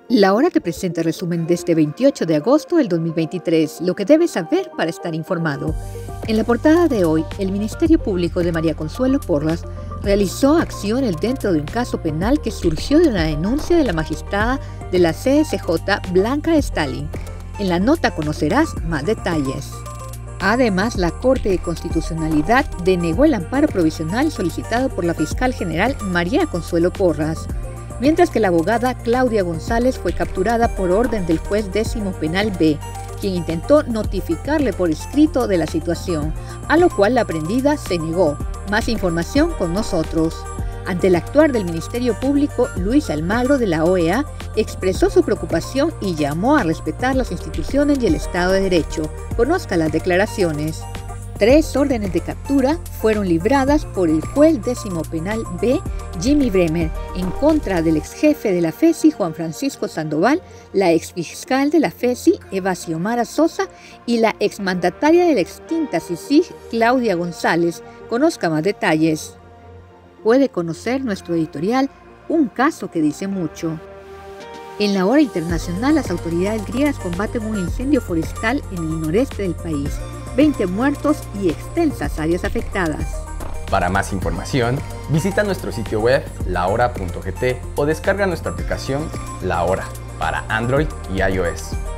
La Hora te presenta el resumen de este 28 de agosto del 2023, lo que debes saber para estar informado. En la portada de hoy, el Ministerio Público de María Consuelo Porras realizó acciones dentro de un caso penal que surgió de una denuncia de la magistrada de la CSJ, Blanca Stalin. En la nota conocerás más detalles. Además, la Corte de Constitucionalidad denegó el amparo provisional solicitado por la fiscal general María Consuelo Porras, mientras que la abogada Claudia González fue capturada por orden del juez 10º penal B, quien intentó notificarle por escrito de la situación, a lo cual la prendida se negó. Más información con nosotros. Ante el actuar del Ministerio Público, Luis Almagro de la OEA expresó su preocupación y llamó a respetar las instituciones y el Estado de Derecho. Conozca las declaraciones. 3 órdenes de captura fueron libradas por el juez 10º penal B, Jimmy Bremer, en contra del exjefe de la FESI, Juan Francisco Sandoval, la exfiscal de la FESI, Eva Xiomara Sosa, y la exmandataria de la extinta CICIG, Claudia González. Conozca más detalles. Puede conocer nuestro editorial Un caso que dice mucho. En la hora internacional, las autoridades griegas combaten un incendio forestal en el noreste del país. 20 muertos y extensas áreas afectadas. Para más información, visita nuestro sitio web lahora.gt o descarga nuestra aplicación La Hora para Android y iOS.